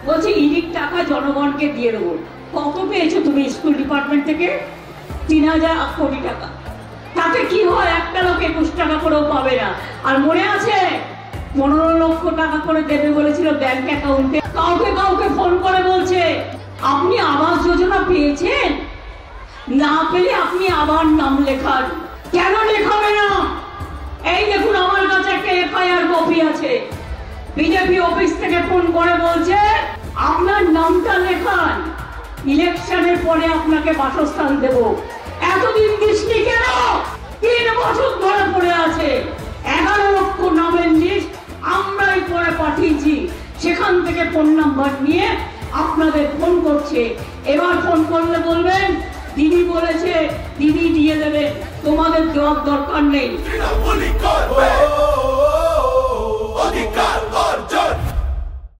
বলছে ইডির টাকা জনগণকে দিয়ে দেবো। কত পেয়েছো তুমি স্কুল ডিপার্টমেন্ট থেকে? 3000 কোটি টাকা। তাতে কি হয়? একটা লোক 21 টাকা করেও পাবে না। আর মনে আছে 15 লক্ষ টাকা করে দেবে বলেছিল ব্যাংক অ্যাকাউন্টে। কাউকে কাউকে ফোন করে বলছে আপনি আবাস যোজনা পেয়েছেন, না পেলে আপনি আবার নাম লেখান। কেন লেখাবে না? এই দেখুন আমার কাছে একটা এফআইআর কপি আছে। বিজেপি অফিস থেকে ফোন করে বলছে আপনার নামটা লেখান, ইলেকশনের পরে আপনাকে বাসস্থান দেব। এতদিন দৃষ্টি কেন? 3 বছর ধরে পড়ে আছে। 11 লক্ষ নামের লিস্ট আমরাই পরে পাঠিয়েছি। সেখান থেকে ফোন নাম্বার নিয়ে আপনাদের ফোন করছে। এবার ফোন করলে বলবেন দিদি বলেছে, দিদি দিয়ে দেবে, তোমাদের দেওয়ার দরকার নেই।